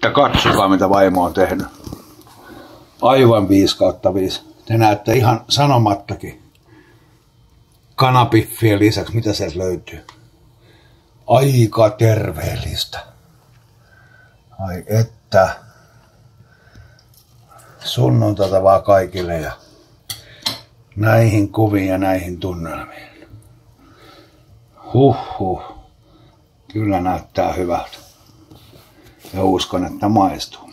Ja katsokaa mitä vaimo on tehnyt. Aivan 5/5. Te näette ihan sanomattakin. Kanapiffien lisäksi, mitä sieltä löytyy. Aika terveellistä. Ai että. Sunnuntaita vaan kaikille ja näihin kuviin ja näihin tunnelmiin. Huhhuh. Kyllä näyttää hyvältä. Ja uskon, että maistuu.